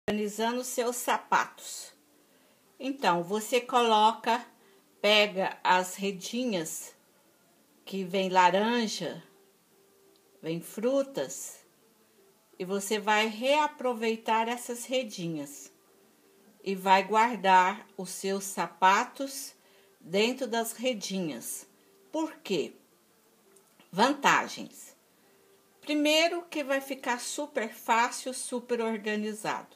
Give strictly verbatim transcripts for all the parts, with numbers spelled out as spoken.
organizando seus sapatos. Então, você coloca, pega as redinhas que vem laranja, vem frutas, e você vai reaproveitar essas redinhas e vai guardar os seus sapatos dentro das redinhas. Por quê? Vantagens. Primeiro, que vai ficar super fácil, super organizado.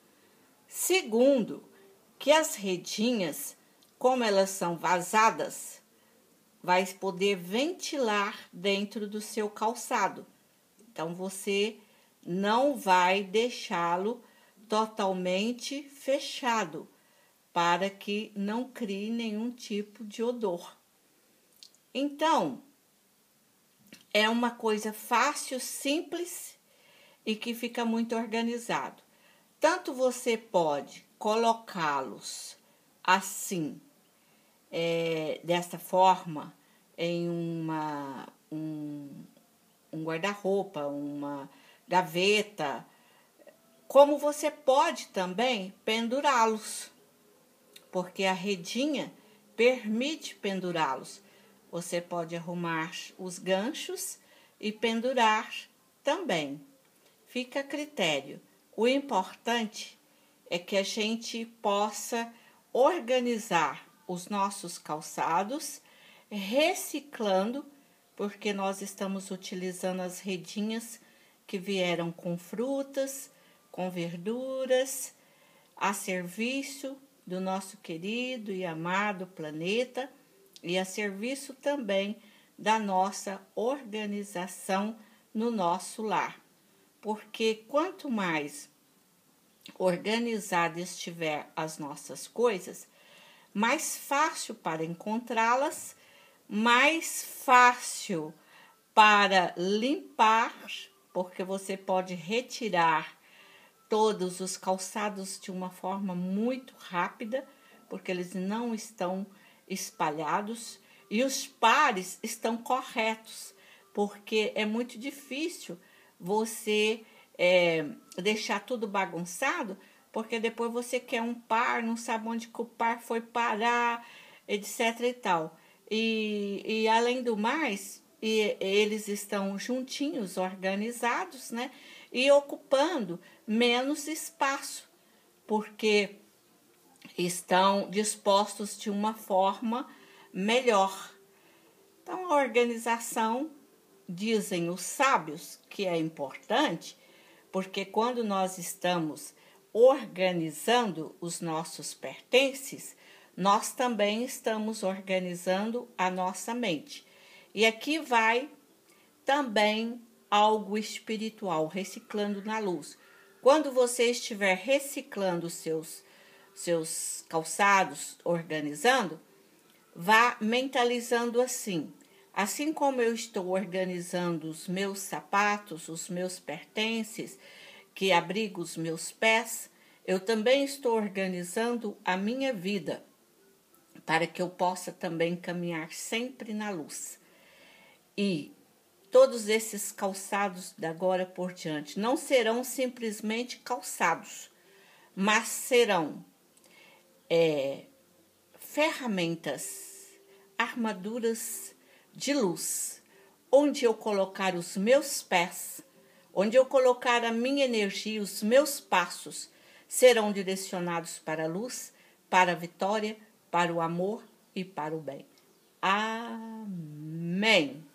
Segundo, que as redinhas, como elas são vazadas, vai poder ventilar dentro do seu calçado. Então, você não vai deixá-lo totalmente fechado, para que não crie nenhum tipo de odor. Então, é uma coisa fácil, simples e que fica muito organizado. Tanto você pode colocá-los assim, é, dessa forma, em uma, um, um guarda-roupa, uma gaveta, como você pode também pendurá-los, porque a redinha permite pendurá-los. Você pode arrumar os ganchos e pendurar também. Fica a critério. O importante é que a gente possa organizar os nossos calçados, reciclando, porque nós estamos utilizando as redinhas que vieram com frutas, com verduras, a serviço do nosso querido e amado planeta e a serviço também da nossa organização no nosso lar. Porque quanto mais organizada estiver as nossas coisas, mais fácil para encontrá-las, mais fácil para limpar, porque você pode retirar todos os calçados de uma forma muito rápida, porque eles não estão espalhados e os pares estão corretos, porque é muito difícil você é, deixar tudo bagunçado, porque depois você quer um par, não sabe onde que o par foi parar, etc e tal. E, e além do mais, e, eles estão juntinhos, organizados, né? E ocupando menos espaço, porque estão dispostos de uma forma melhor. Então, a organização, dizem os sábios, que é importante, porque quando nós estamos organizando os nossos pertences, nós também estamos organizando a nossa mente. E aqui vai também algo espiritual, reciclando na luz. Quando você estiver reciclando seus, seus calçados, organizando, vá mentalizando assim. Assim como eu estou organizando os meus sapatos, os meus pertences, que abrigam os meus pés, eu também estou organizando a minha vida, para que eu possa também caminhar sempre na luz. E todos esses calçados de agora por diante não serão simplesmente calçados, mas serão é, ferramentas, armaduras de luz, onde eu colocar os meus pés, onde eu colocar a minha energia, os meus passos serão direcionados para a luz, para a vitória, para o amor e para o bem. Amém.